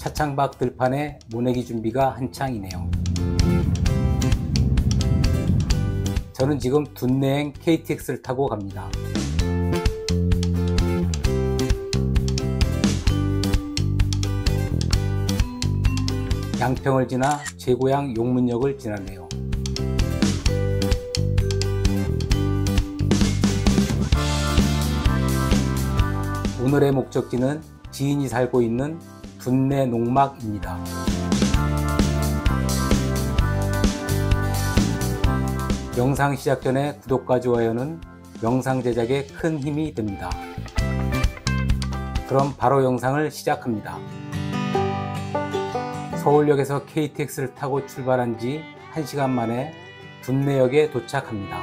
차창밖 들판에 모내기 준비가 한창이네요. 저는 지금 둔내행 KTX를 타고 갑니다. 양평을 지나 제 고향 용문역을 지나네요. 오늘의 목적지는 지인이 살고 있는 둔내 농막입니다. 영상 시작 전에 구독과 좋아요는 영상 제작에 큰 힘이 됩니다. 그럼 바로 영상을 시작합니다. 서울역에서 KTX를 타고 출발한 지 1시간 만에 둔내역에 도착합니다.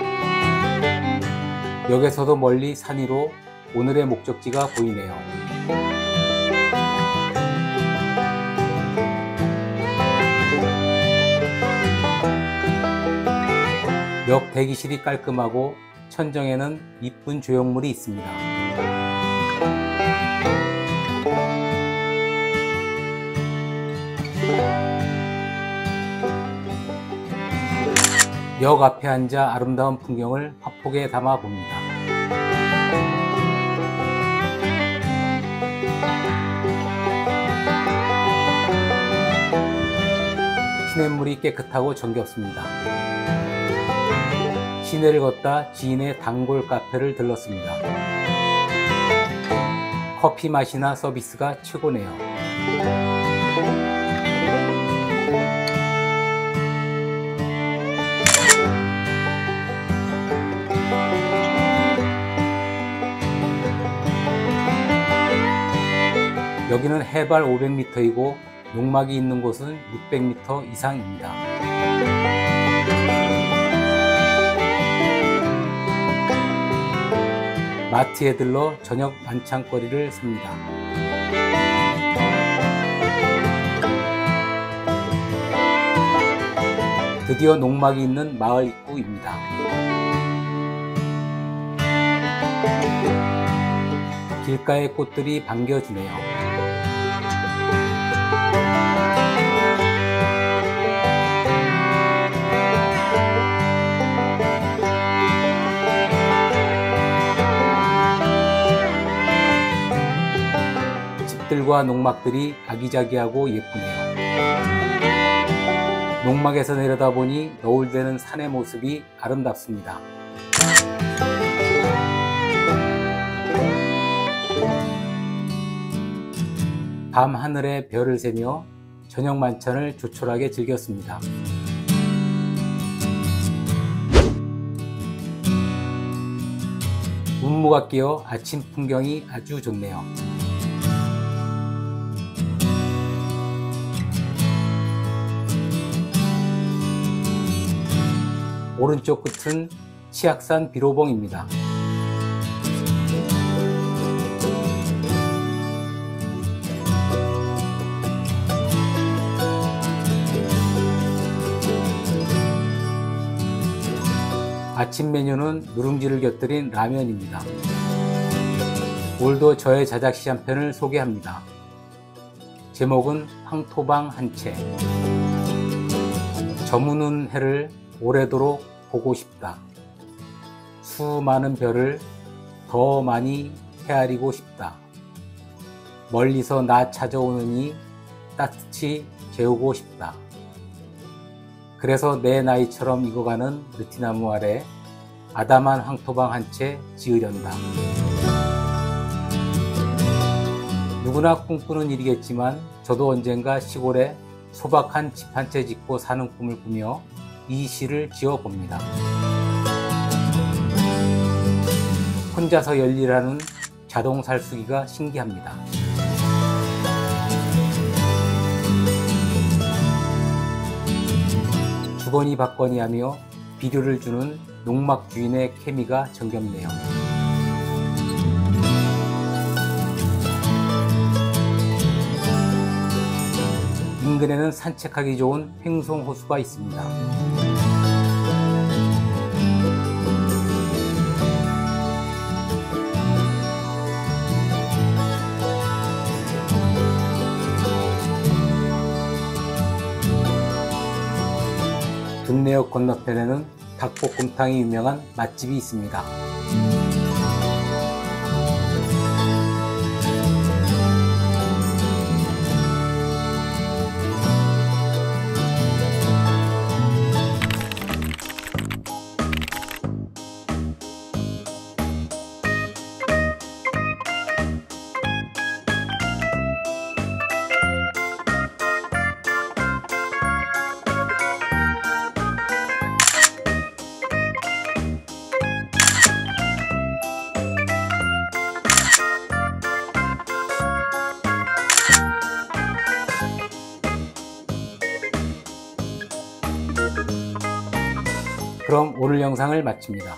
역에서도 멀리 산 위로 오늘의 목적지가 보이네요. 역 대기실이 깔끔하고 천정에는 이쁜 조형물이 있습니다. 역 앞에 앉아 아름다운 풍경을 화폭에 담아 봅니다. 시냇물이 깨끗하고 정겹습니다. 시내를 걷다 지인의 단골 카페를 들렀습니다. 커피 맛이나 서비스가 최고네요. 여기는 해발 500m이고 농막이 있는 곳은 600m 이상입니다. 마트에 들러 저녁 만찬거리를 삽니다. 드디어 농막이 있는 마을 입구입니다. 길가의 꽃들이 반겨주네요. 집들과 농막들이 아기자기하고 예쁘네요. 농막에서 내려다보니 노을되는 산의 모습이 아름답습니다. 밤 하늘에 별을 세며 저녁 만찬을 조촐하게 즐겼습니다. 운무가 끼어 아침 풍경이 아주 좋네요. 오른쪽 끝은 치악산 비로봉입니다. 아침 메뉴는 누룽지를 곁들인 라면입니다. 오늘도 저의 자작시 한 편을 소개합니다. 제목은 황토방 한 채. 저무는 해를 오래도록 보고 싶다. 수많은 별을 더 많이 헤아리고 싶다. 멀리서 나 찾아오느니 따뜻히 재우고 싶다. 그래서 내 나이처럼 익어가는 느티나무 아래 아담한 황토방 한 채 지으련다. 누구나 꿈꾸는 일이겠지만 저도 언젠가 시골에 소박한 집 한 채 짓고 사는 꿈을 꾸며 이 시를 지어봅니다. 혼자서 열일하는 자동 살수기가 신기합니다. 주거니 받거니 하며 비료를 주는 농막 주인의 케미가 정겹네요. 인근에는 산책하기 좋은 횡성호수가 있습니다. 남해역 건너편에는 닭볶음탕이 유명한 맛집이 있습니다. 그럼 오늘 영상을 마칩니다.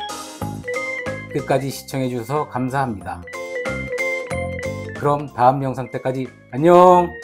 끝까지 시청해 주셔서 감사합니다. 그럼 다음 영상 때까지 안녕!